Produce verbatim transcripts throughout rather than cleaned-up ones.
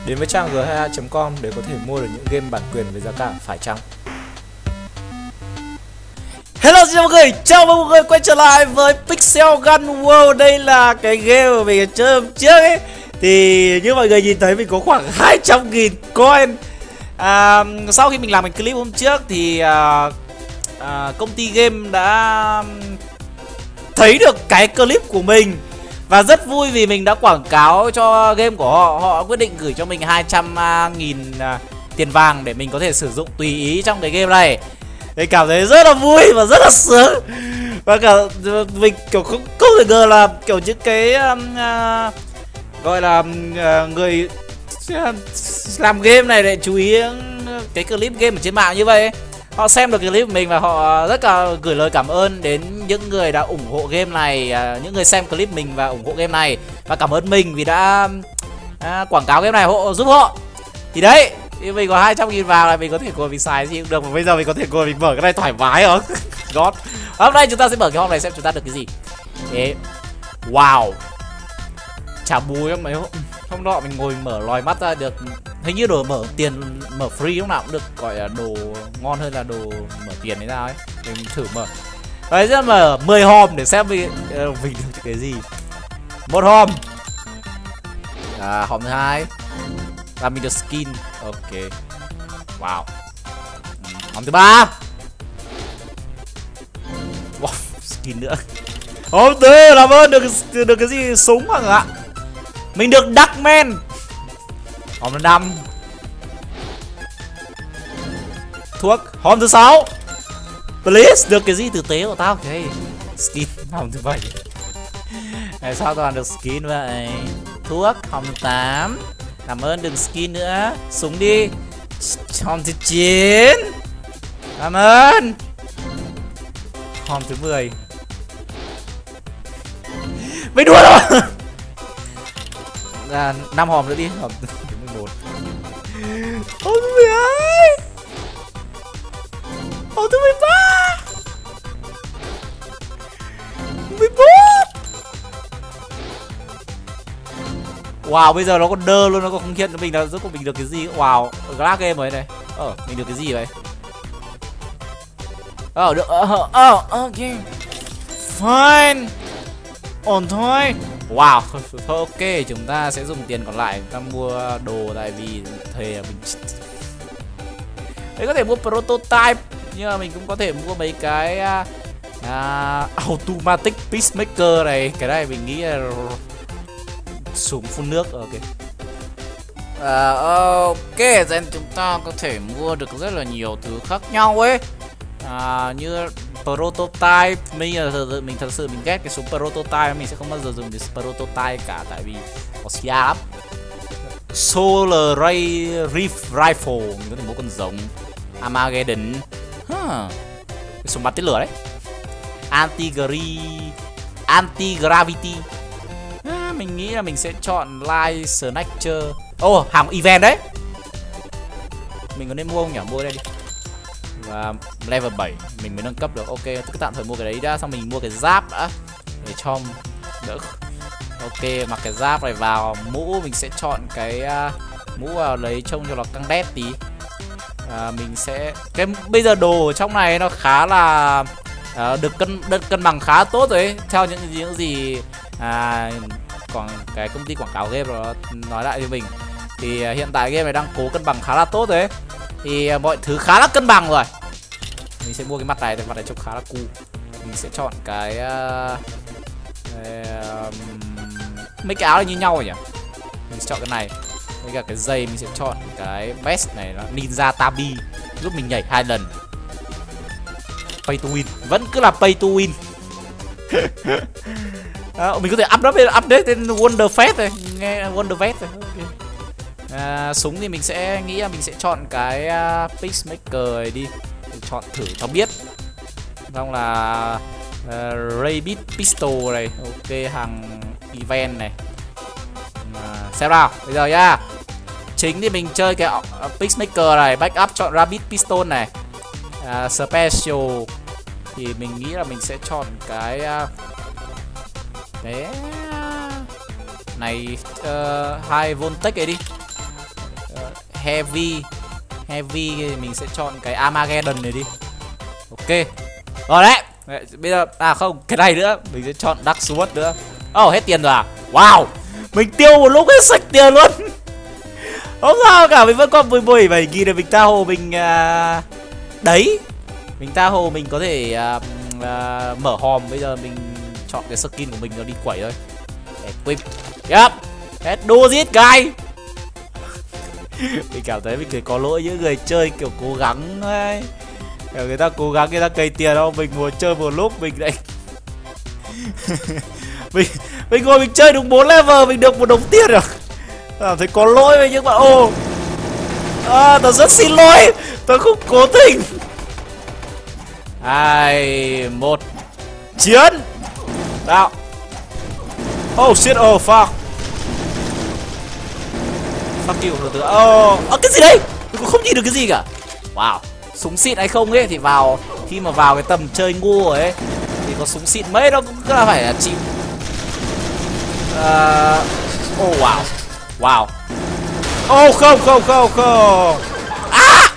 Đến với trang g hai a chấm com để có thể mua được những game bản quyền với giá cả phải chăng. Hello xin chào mọi người, chào mừng mọi người quay trở lại với Pixel Gun World. Đây là cái game mà mình chơi hôm trước ấy. Thì như mọi người nhìn thấy mình có khoảng hai trăm nghìn coin. à, Sau khi mình làm cái clip hôm trước thì à, à, công ty game đã thấy được cái clip của mình và rất vui vì mình đã quảng cáo cho game của họ. Họ quyết định gửi cho mình hai trăm nghìn à, tiền vàng để mình có thể sử dụng tùy ý trong cái game này. Mình cảm thấy rất là vui và rất là sướng. Và cả mình kiểu không, không thể ngờ là kiểu những cái uh, gọi là uh, người làm game này để chú ý cái clip game ở trên mạng như vậy ấy. Họ xem được clip của mình và họ rất là gửi lời cảm ơn đến những người đã ủng hộ game này, uh, những người xem clip mình và ủng hộ game này, và cảm ơn mình vì đã uh, quảng cáo game này hộ giúp họ. Thì đấy, thì mình có hai trăm nghìn vàng là mình có thể ngồi mình xài gì cũng được. Và bây giờ mình có thể ngồi mình mở cái này thoải mái không? God. Hôm nay chúng ta sẽ mở cái hộp này xem chúng ta được cái gì. Thế. Wow. Chả bùi không mấy hôm, hôm nọ mình ngồi mở lòi mắt ra được. Hình như đồ mở tiền, mở free lúc nào cũng được gọi là đồ ngon hơn là đồ mở tiền hay sao ấy. Mình thử mở. Đấy, sẽ mở mười hòm để xem mình, uh, mình được cái gì. Một hòm. À, hòm thứ hai là mình được skin. Ok. Wow. Hòm thứ ba. Wow, skin nữa. Hòm thứ làm ơn được được cái gì, súng à ạ. Mình được Duckman. Hòm thứ năm. Thuốc. Hòm thứ sáu. Please, được cái gì tử tế của tao. Ok. Skin. Hòm thứ bảy. Tại sao toàn được skin vậy? Thuốc. Hòm thứ tám. Cảm ơn, đừng skin nữa. Súng đi. Hòm thứ chín. Cảm ơn. Hòm thứ mười. Mày đùa rồi. À, năm hòm nữa đi. Hòm thứ mười một. Hòm thứ mười hai. Hòm thứ mười ba. mười bốn. Wow, bây giờ nó còn đơ luôn, nó còn không hiện cho mình là rốt cuộc mình được cái gì. Wow, glass game rồi này. Ờ, mình được cái gì vậy? Ờ, được, ờ, ờ, ok. Fine. Ổn thôi. Wow, thôi ok, chúng ta sẽ dùng tiền còn lại chúng ta mua đồ, tại vì thề là mình đấy, có thể mua prototype, nhưng mà mình cũng có thể mua mấy cái uh, automatic peacemaker này. Cái này mình nghĩ là súng phun nước. Ok. À, ok, then chúng ta có thể mua được rất là nhiều thứ khác nhau ấy. À, như prototype, mình là mình thật sự mình ghét cái súng prototype, mình sẽ không bao giờ dùng cái prototype cả, tại vì có xia lắm. Solar Ray Reef Rifle, mình có thể mua con giống. Armageddon, huh. Cái súng bắn tên lửa đấy. Anti Anti Gravity. À, mình nghĩ là mình sẽ chọn Light Snatcher. Ô, oh, hàng event đấy. Mình có nên mua không nhỉ? Mua đây đi. Và level bảy mình mới nâng cấp được. Ok, cứ tạm thời mua cái đấy đã, xong mình mua cái giáp đã để cho đỡ. Ok, mặc cái giáp này vào. Mũ mình sẽ chọn cái uh, mũ vào lấy trông cho nó căng đét tí. À, mình sẽ cái bây giờ đồ ở trong này nó khá là uh, được cân được cân bằng khá tốt rồi ấy. Theo những những gì à, còn cái công ty quảng cáo game nó nói lại cho mình thì uh, hiện tại game này đang cố cân bằng khá là tốt rồi ấy. Thì uh, mọi thứ khá là cân bằng rồi. Mình sẽ mua cái mặt này, cái mặt này trông khá là cool. Mình sẽ chọn cái uh, uh, mấy cái áo này như nhau rồi nhỉ. Mình sẽ chọn cái này. Với cả cái giày mình sẽ chọn cái vest này, nó Ninja Tabi, giúp mình nhảy hai lần. Pay to win, vẫn cứ là pay to win. À, mình có thể update update lên Wonder Fest này, nghe Wonder Fest rồi. Okay. À, súng thì mình sẽ nghĩ là mình sẽ chọn cái uh, Peacemaker này đi, mình chọn thử cho biết. Xong là uh, Rabbit Pistol này, ok, hàng event này. À, xem nào, bây giờ nhá. Chính thì mình chơi cái uh, Peacemaker này, backup chọn Rabbit Pistol này. Uh, Special thì mình nghĩ là mình sẽ chọn cái uh, cái này uh, hai Voltec ấy đi. Heavy. Heavy mình sẽ chọn cái Armageddon này đi. Ok. Rồi đấy. Bây giờ à không, cái này nữa, mình sẽ chọn Dark Sword nữa. Oh, hết tiền rồi à? Wow. Mình tiêu một lúc hết sạch tiền luôn. Không sao cả, mình vẫn còn mười bảy nghìn để mình tha hồ mình uh, đấy. Mình tha hồ mình có thể uh, uh, mở hòm. Bây giờ mình chọn cái skin của mình nó đi quẩy thôi. Equip. Yep. Let's do this guy. Mình cảm thấy mình có lỗi những người chơi kiểu cố gắng ấy. Kiểu người ta cố gắng, người ta cày tiền đâu. Mình ngồi chơi một lúc mình lại mình mình ngồi mình chơi đúng bốn level mình được một đồng tiền rồi. Cảm thấy có lỗi với những bạn ô. À, tao rất xin lỗi, tao không cố tình. Hai một chiến nào. Oh shit, oh fuck. Fuck you từ từ. Oh, oh cái gì đấy? Mình cũng không nhìn được cái gì cả. Wow, súng xịn hay không ấy thì vào khi mà vào cái tầm chơi ngu rồi ấy thì có súng xịn mấy nó cũng là phải là chịu. Uh, oh wow. Wow. Oh không không không không. À!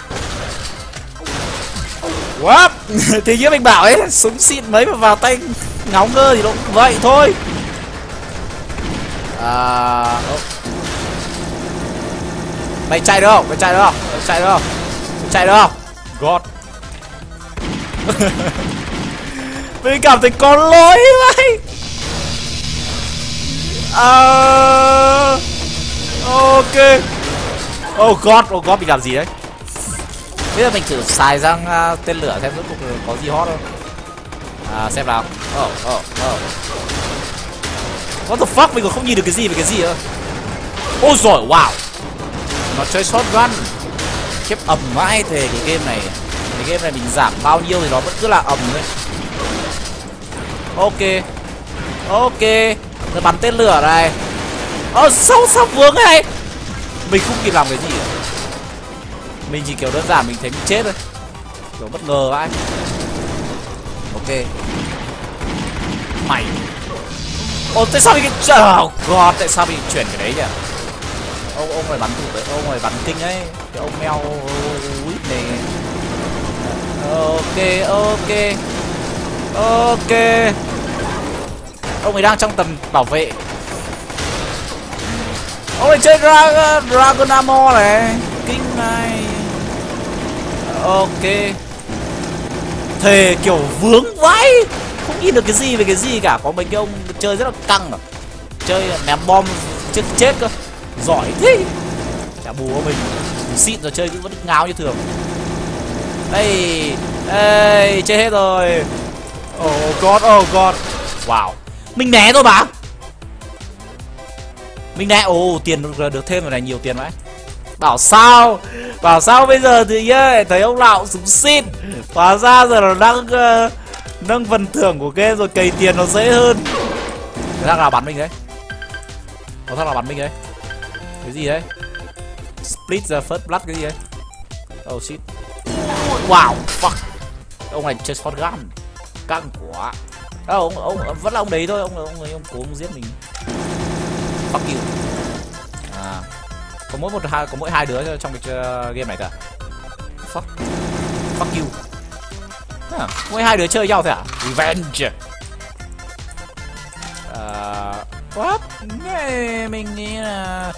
What? Thì như mình bảo ấy, súng xịn mấy mà vào tay ngáo ngơ thì nó cũng vậy thôi. À, oh. Mày chạy được không? Mày chạy được không? Mày chạy được không? Mày chạy được không? God. Mình cảm thấy có lỗi vậy. Uh, ok. Oh god, oh god, mình làm gì đấy? Bây giờ mình thử xài sang uh, tên lửa xem rốt cuộc có gì hot không. À, xem nào. Oh, oh, oh. What the fuck, mình còn không nhìn được cái gì về cái gì nữa. Ôi giời, wow. Nó chơi shotgun. Khiếp ầm mãi thề cái game này. Cái game này mình giảm bao nhiêu thì nó vẫn cứ là ầm đấy. Ok. Ok. Rồi bắn tên lửa này. Ơ sao sao vướng cái này. Mình không kịp làm cái gì cả. Mình chỉ kiểu đơn giản mình thấy mình chết thôi. Kiểu bất ngờ vãi. Ok. Mày. Ồ tại sao mình oh god, tại sao mình chuyển cái đấy nhỉ? Ông ông này bắn thủ đấy, ông này bắn kinh ấy. Cái ông mèo quýt này. Ok, ok. Ok. Ông ấy đang trong tầm bảo vệ. Ông ấy chơi Dra Dragon Armor này. Kinh này. Ok. Thề kiểu vướng vãi. Không nhìn được cái gì về cái gì cả. Có mấy cái ông chơi rất là căng à. Chơi ném bom chết chết cơ. Giỏi thế. Chả bù của mình. Mình xịn rồi chơi cũng vẫn ngáo như thường. Đây. Đây. Chơi hết rồi. Oh god, oh god. Wow. Mình né thôi bà. Mình né. Ồ oh, tiền được, được thêm rồi này, nhiều tiền vậy. Bảo sao. Bảo sao bây giờ thì nhá, thấy ông nào súng xịn. Hóa ra giờ nó đang uh, nâng phần thưởng của game rồi, cày tiền nó dễ hơn. Cái thằng nào bắn mình đấy? Có thằng nào bắn mình đấy? Cái gì đấy? Split the first blood cái gì đấy? Oh shit. Wow, fuck. Ông này chơi shotgun. Căng quá. À, ông, ông vẫn là ông đấy thôi, ông ông ấy ông cố ông giết mình. Fuck you. À, có mỗi một hai có mỗi hai đứa trong cái uh, game này cả. Fuck. Fuck you. À, mỗi hai đứa chơi nhau thôi à? Revenge. À, what? Nghe mình nghĩ là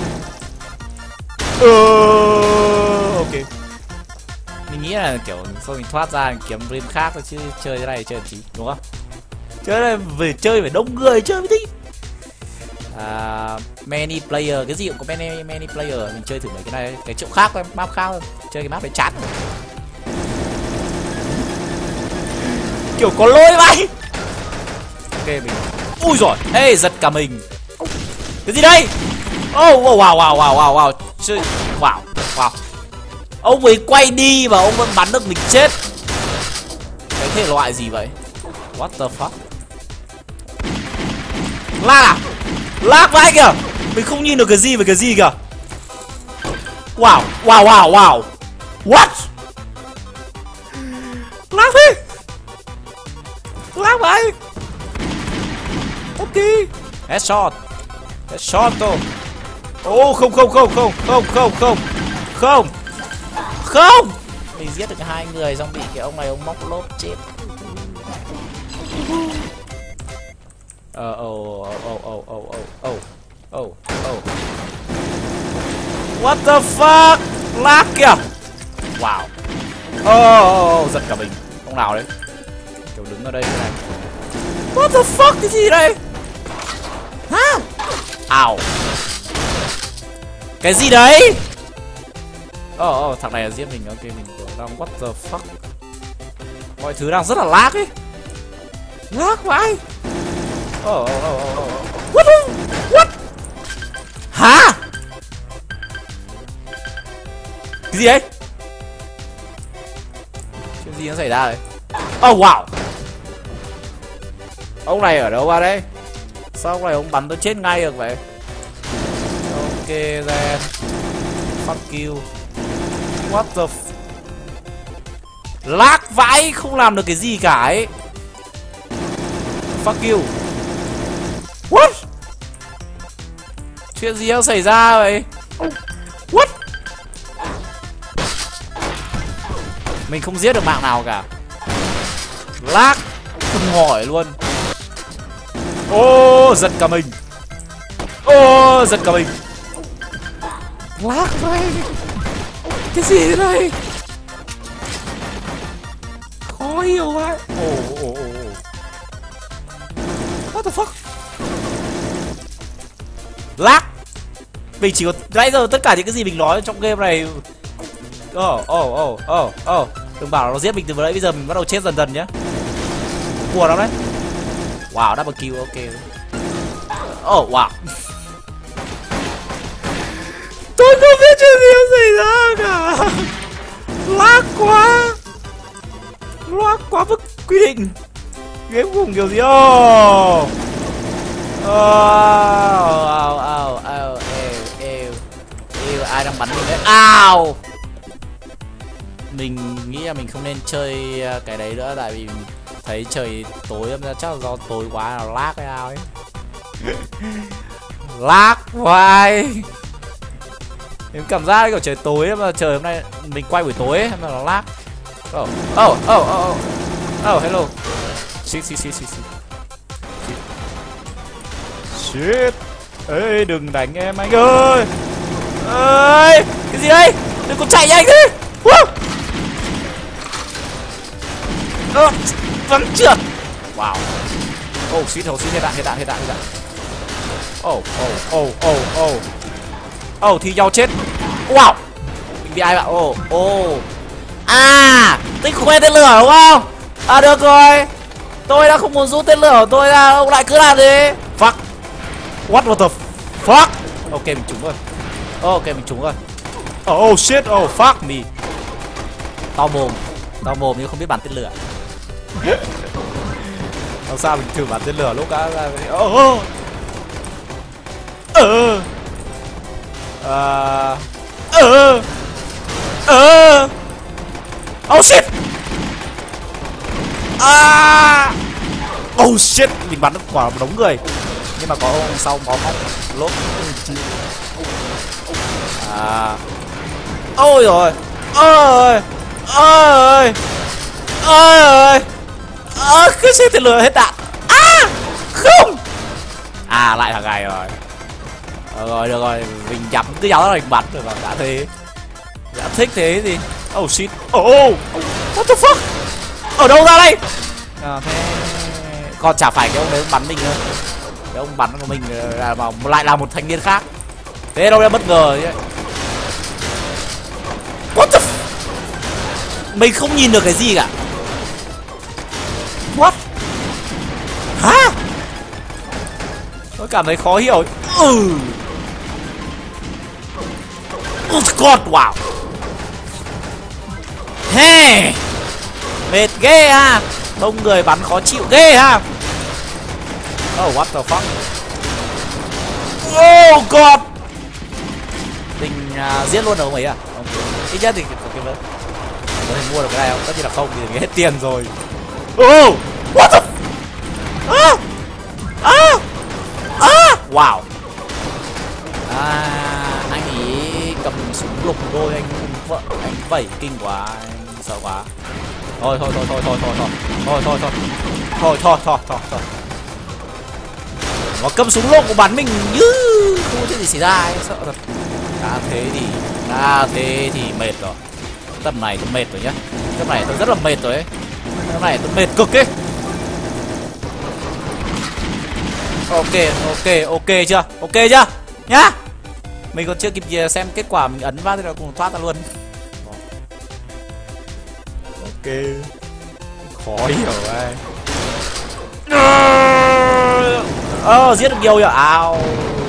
uh, ok. Mình nghĩ là kiểu sau mình thoát ra kiếm game khác thôi chứ chơi cái này chơi gì đúng không? Chơi này về chơi phải đông người chơi mới thích. À, many player cái gì cũng có many many player, mình chơi thử mấy cái này, cái chỗ khác thôi, map khác thôi. Chơi cái map đấy chán. Kiểu có lỗi vậy. Ok mình. Ui giời, ê giật cả mình. Cái gì đây? Oh wow wow wow wow wow wow. Chơi wow wow. Ông ấy quay đi và ông vẫn bắn được mình chết. Cái thể loại gì vậy? What the fuck? Lag à? Lag vãi kìa. Mình không nhìn được cái gì về cái gì kìa. Wow, wow, wow, wow. What? Lag thế. Lag vậy. Ok. Headshot. Headshot thôi. Ô oh, không không không không không không không không không, mình giết được hai người xong bị cái ông này ông móc lốp chết. Ờ oh oh oh oh oh oh oh oh what the fuck, lag kìa. Wow. Oh, oh giật cả mình. Ông nào đấy kiểu đứng ở đây thế này. What the fuck, cái gì đây hả? Ảo, cái gì đấy? Ồ, oh, thằng này là giết mình. Ok, mình tưởng đang what the fuck. Mọi thứ đang rất là lag ấy. Lag vậy. Ồ, ồ, ồ, ồ. What the... What? Hả? Cái gì đấy? Chuyện gì nó xảy ra đấy? Oh, wow. Ông này ở đâu ra đấy? Sao ông này ông bắn tôi chết ngay được vậy? Ok, then fuck you. What the f... Lag vãi, không làm được cái gì cả ấy. Fuck you. What? Chuyện gì đang xảy ra vậy? What? Mình không giết được mạng nào cả. Lag không hỏi luôn. Ô, oh, giật cả mình. Ô, oh, giật cả mình. Lag vậy. Cái gì thế này? Khó hiểu vậy. Ồ ồ ồ. What the fuck? Lag. Mình chỉ có nãy giờ tất cả những cái gì mình nói trong game này. Ồ ồ ồ ồ ồ. Đừng bảo nó giết mình từ vừa nãy, bây giờ mình bắt đầu chết dần dần nhá. Buồn lắm đấy. Wow, double kill, ok. Oh wow. Tôi không biết chuyện gì đã xảy ra cả. Lag quá. Lag quá mức quy định. Game cùng kiểu gì ô. Oh, oh, oh, oh, ew, ew, ew, ai đang bắn mình đấy? Ow. Mình nghĩ là mình không nên chơi cái đấy nữa, tại vì thấy trời tối ra, chắc là do tối quá là lag hay sao ấy. Lag hoài. Em cảm giác kiểu trời tối mà trời hôm nay mình quay buổi tối ấy, mà nó lag. Oh, oh, oh, oh, oh, hello. Shit, shit, shit, shit, shit. Shit. Ê, đừng đánh em anh ơi. Ơi, cái gì đây? Đừng có chạy nhanh thế. Wow. Ơ, vẫn trượt. Wow. Oh, shit, oh, shit, hết đạn, hết đạn, hết đạn, hết đạn. Oh, oh, oh, oh, oh. Oh, thì nhau chết. Wow. Mình bị ai bạn? Oh, oh. À, tích khoe tên lửa đúng không? À, được rồi. Tôi đã không muốn rút tên lửa của tôi ra, ông lại cứ làm thế. Fuck. What the fuck? Ok, mình trúng rồi. Ok, mình trúng rồi. Oh, shit, oh, fuck me. To mồm. To mồm nhưng không biết bắn tên lửa. Làm sao mình thử bắn tên lửa lúc đã ra. Oh. Ờ. Ờ. Ờ. Ờ. Oh shit. À. Oh shit, mình bắn quả một đống người. Nhưng mà có ông sau có móc lốp. À. Ôi rồi. Ôi. Ôi. Ôi. Ơ, cứ xếp tên lửa hết đạn. À. Không. À, lại thằng này rồi. Ờ, rồi, được rồi, mình nhắm cứ giáo ra mình bắn rồi mà đã thế. Đã thích thế gì. Oh shit. Oh. What the fuck? Ở đâu ra đây? À, thế còn chả phải cái ông đấy bắn mình nữa. Cái ông bắn của mình là mà lại là một thanh niên khác. Thế đâu đã bất ngờ chứ. What the f... Mình không nhìn được cái gì cả. What? Hả? Tôi cảm thấy khó hiểu. Ừ. Oh god, wow. Hey. Mệt ghê ha. Đông người bắn khó chịu ghê ha. Oh, what the fuck. Oh god. Mình uh, giết luôn được không ấy à? Không. Ít nhất thì cái vấn có thể mua được cái này không? Tất nhiên là không thì hết tiền rồi. Oh, what the. Ah. Ah. Ah. Wow. À. cầm súng lục đôi anh vợ anh vẩy kinh quá, anh sợ quá. Thôi thôi thôi thôi thôi thôi thôi thôi thôi thôi thôi thôi thôi thôi thôi nó cầm súng lục của bắn mình như không có chuyện gì xảy ra ấy, sợ thật. Đã thế thì đã thế thì mệt rồi. Tập này tôi mệt rồi nhá, tập này tôi rất là mệt rồi ấy, tập này tôi mệt cực ấy. Ok ok ok chưa, ok chưa nhá. Mình còn chưa kịp xem kết quả mình ấn vào thì là cùng thoát ra luôn. Ok, khó hiểu ai. Ờ, giết được nhiều rồi. Ao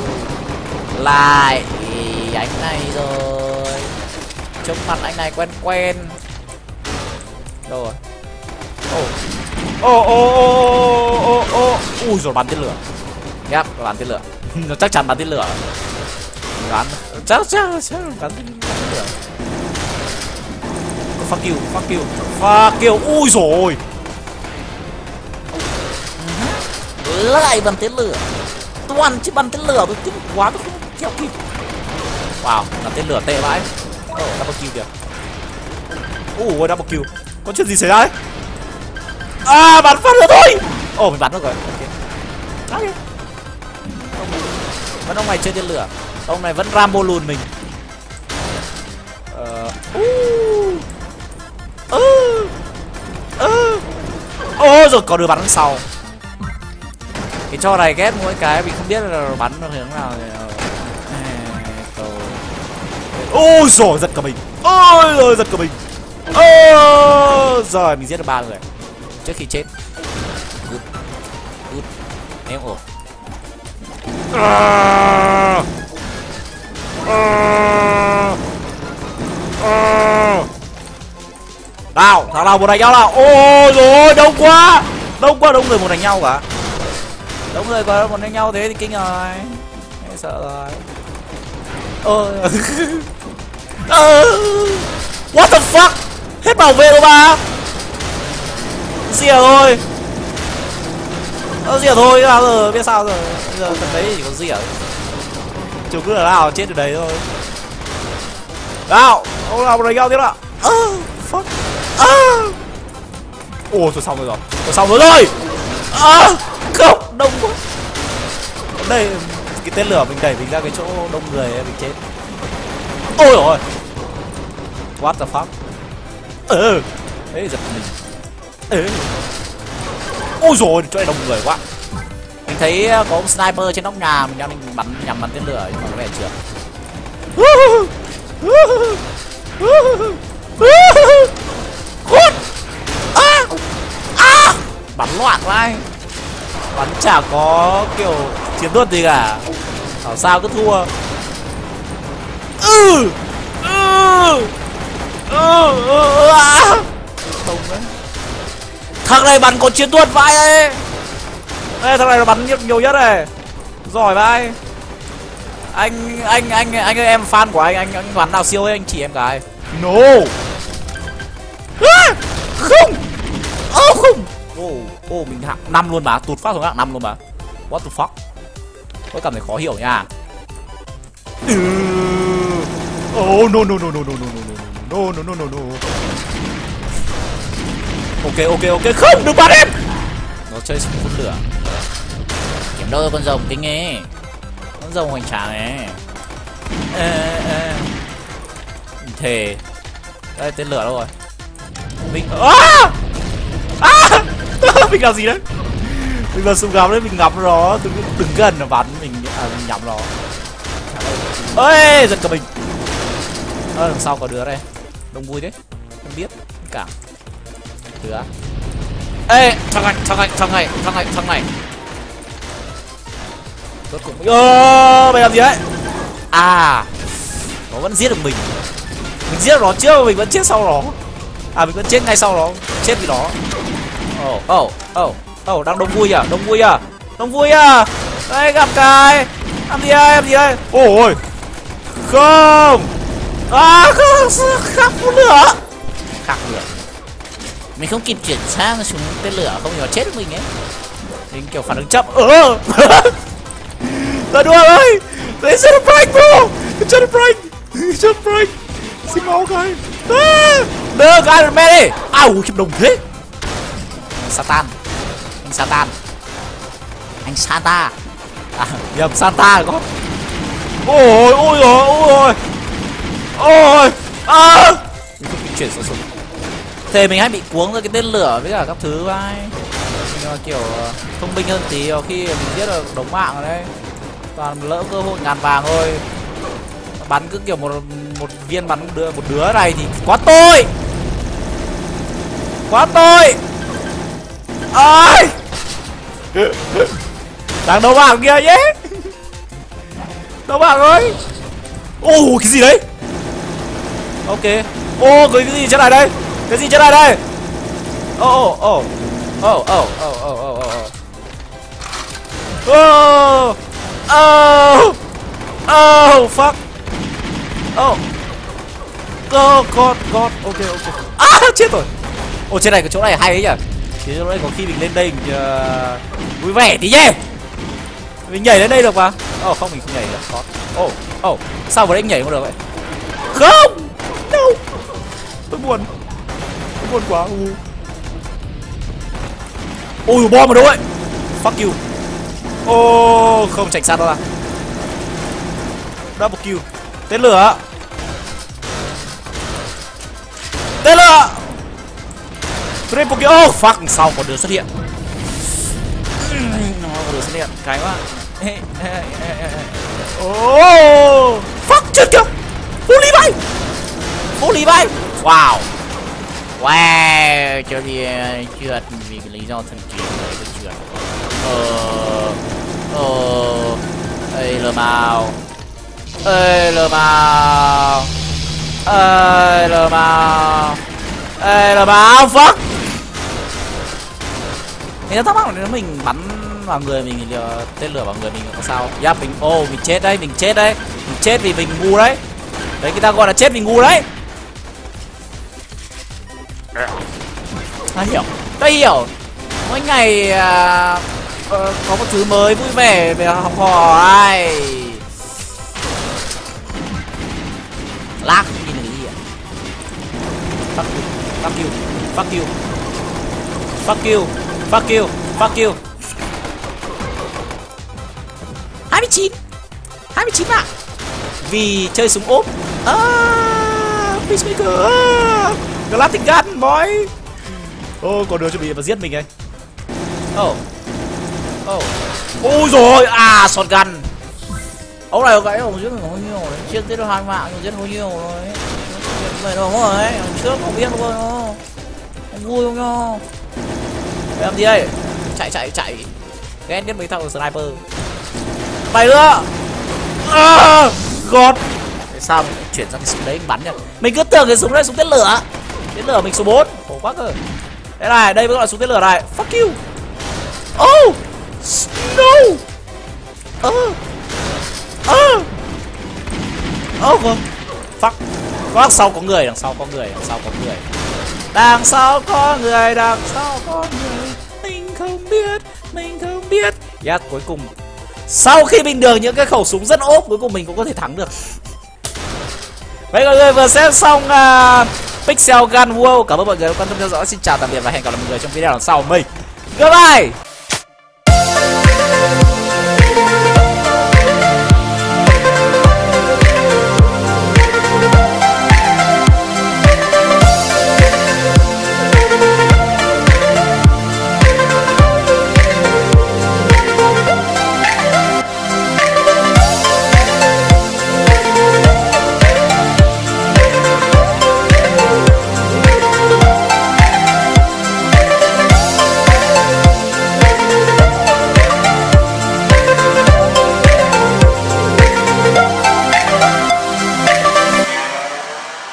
lại anh này rồi, trước mặt anh này quen quen. Đâu rồi? Ô ô ô ô ô ui rồi, bắn tên lửa. Yep, bắn tên lửa. Nó chắc chắn bắn tên lửa. Bắn chắc chắc chắc bắn tên lửa. Fuck you, fuck you, fuck you. Ui rồi, lại bắn tên lửa. Toàn chứ bắn tên lửa tôi kinh quá, tôi không theo kịp. Wow, bắn tên lửa tệ vãi. Oh, double kill kìa. Ui, double kill. Có chuyện gì xảy ra đấy? À, bắn phát nữa thôi. Ồ, oh, mình bắn được rồi. Ok. Vẫn ông này chơi tên lửa. Ông này vẫn Rambo lùn mình. Ờ. Ơ. Ơ. Ôi rồi, có đứa bắn đằng sau. Cái trò này ghét mỗi cái mình không biết là bắn nó hướng nào thì... Ôi rồi, giật cả mình. Ôi rồi, giật cả mình. Ôi rồi, mình giết được ba người trước khi chết. Good. Good. Em ổn. Nào, thằng nào một đánh nhau nào. Ôi rồi, đông quá. Đông quá, đông người một đánh nhau cả. Đông người có một đánh nhau thế thì kinh rồi. Em sợ rồi. Ôi. What the fuck. Hết bảo vệ rồi mà. Rìa thôi. Ơ rìa thôi, sao giờ biết sao rồi. Bây giờ phần đấy chỉ có rìa. Chủ cứ là nào chết ở đấy thôi. Nào, ông nào một đánh nhau tiếp nào. Oh, fuck. Ah. Ồ, tôi xong rồi rồi. Tôi xong rồi rồi. À, không, đông quá. Đây, cái tên lửa mình đẩy mình ra cái chỗ đông người ấy, mình chết. Ôi rồi. What the fuck. Ừ. Đấy, giật mình. Ừ. Ôi rồi, chỗ này đông người quá. Mình thấy có ông sniper trên nóc nhà, mình đang định bắn nhằm bắn tên lửa nhưng mà có vẻ chưa. À. À. Bắn loạn vai. Bắn chả có kiểu chiến thuật gì cả. Bảo sao cứ thua. Ừ. Ừ. Ừ. Ừ. À. Không đấy. Thằng này bắn có chiến thuật vai ấy. Đây, thằng này nó bắn nhiều nhất này. Giỏi vai. Anh anh anh anh ơi, em fan của anh, anh anh bắn nào siêu ấy, anh chỉ em cái. No. À, không. Ô oh, không. Ô oh, oh, mình hạng năm luôn mà, tụt phát xuống hạng năm luôn mà. What the fuck. Tôi cảm thấy khó hiểu nha. Ừ. Oh no no no no no no no no no no no no. Ok ok ok, không, đừng bắn em. Nó chơi súng phun lửa. Kiếm đâu con rồng kinh ấy. Con rồng hoành tráng này. Ê, ê. Thề. Đây, tên lửa đâu rồi? Mình... À! À! Mình làm gì đấy? Mình là súng ngắm đấy, mình ngắm nó. Đừng, đừng gần nó bắn, mình, à, mình nhắm nó. Ê, giật cả mình. Ơ, đằng sau có đứa đây. Đông vui đấy. Không biết, không cảm. Đứa. Ê, thằng này, thằng này, thằng này, thằng này, thằng này. Rốt cuộc. Ơ, mày làm gì đấy? À, nó vẫn giết được mình. Mình giết được nó trước mà mình vẫn chết sau nó. À, mình vẫn chết ngay sau nó. Chết vì nó. Ồ, ồ, ồ, ồ, đang đông vui à? Đông vui à? Đông vui à? Đây, gặp cái. Làm gì đây? Làm gì đây? Ôi. Không. À, không, khắc lửa. Khắc lửa. Mình không kịp chuyển sang súng tên lửa, không thì nó chết được mình ấy. Mình kiểu phản ứng chậm. Ờ. Là đùa ơi. They set a prank bro. They set a prank. Jump break. Xin máu cái. Đưa cái Iron Man đi. Au, khiếp đồng thế. Satan. Anh Satan. Anh Santa. À, nhầm Santa rồi con. Ôi ôi ôi ôi ôi à. Chuyển xuống xuống. Thế mình hay bị cuống ra cái tên lửa với cả các thứ vai. Nhưng mà kiểu thông minh hơn tí khi mình giết được đống mạng ở đây. Toàn lỡ cơ hội ngàn vàng thôi. Bắn cứ kiểu một một viên bắn đưa một đứa này thì quá tội. Quá tội. Ơi. Đang đấu bảng kia nhé. Đấu bảng ơi. Ô cái gì đấy? Ok. Ô cái gì trên này đây? Cái gì trên này đây? Ô ô ô ô ô ô ô ô ô ô ô fuck. Oh. Oh god god. Ok ok. À chết rồi. Ồ trên này cái chỗ này hay ấy nhỉ. Chứ chỗ này có khi mình lên đây mình uh, vui vẻ tí nhé. Mình nhảy lên đây được mà. Ồ oh, không mình không nhảy được. Có. Ồ ồ sao vào đây nhảy không được vậy? Không. No. Tôi buồn. Tôi buồn quá. Ôi bom ở đâu vậy? Fuck you. Ô oh, không tránh sát đó là. Double kill. Tên lửa. Tên lửa. Triple kill. Oh fuck, sau có đứa xuất hiện. Nó có đứa xuất hiện cái quá. Oh fuck chết kìa. Vô lý bay. Vô lý bay. Wow. Wow, cho thì trượt vì cái lý do thần kỳ này tôi trượt. Ờ Ờ Ê lờ màu. Ê lờ màu. Ê lờ màu. Ê lờ màu. Fuck. Mình thắc mắc là nếu mình bắn vào người mình thì tên lửa vào người mình có sao? Dạ mình ô oh, mình chết đấy, mình chết đấy. Mình chết vì mình ngu đấy. Đấy người ta gọi là chết vì ngu đấy. Ta hiểu, ta hiểu. Mỗi ngày à, uh, có một thứ mới vui vẻ về học hỏi. Lag nhìn là gì ạ? Fuck you, fuck you, fuck you, fuck you, fuck you, fuck you. hai mươi chín, hai mươi chín mạng. Vì chơi súng ốp. À, Peacemaker. À, Galactic Gun boy. Ô, oh, có đứa chuẩn bị và giết mình đây. Oh. Oh. Ôi rồi, à shotgun. Ông này cái ông giết mình bao nhiêu đấy. Chưa giết được hai mạng nhưng giết bao nhiêu rồi. Vậy đúng rồi đấy, trước không biết luôn đâu. Không vui không nhá. Làm gì đây? Chạy chạy chạy. Ghét nhất mấy thằng sniper. Mày nữa. À, God. Tại sao mình chuyển sang cái súng đấy bắn nhỉ? Mình cứ tưởng cái súng đấy súng tên lửa. Tên lửa mình số bốn. Khổ quá cơ. Đây này, đây mới gọi là súng tên lửa này. Fuck you. Oh. No. Ơ. Ơ. Oh vâng. Fuck. Đằng sau có người, đằng sau có người, đằng sau có người. Đằng sau có người, đằng sau có người. Mình không biết, mình không biết. Yes, cuối cùng sau khi mình được những cái khẩu súng rất ốp, cuối cùng mình cũng có thể thắng được. Vậy mọi người vừa xem xong uh, Pixel Gun World. Cảm ơn mọi người đã quan tâm theo dõi. Xin chào tạm biệt và hẹn gặp lại mọi người trong video lần sau của mình. Goodbye.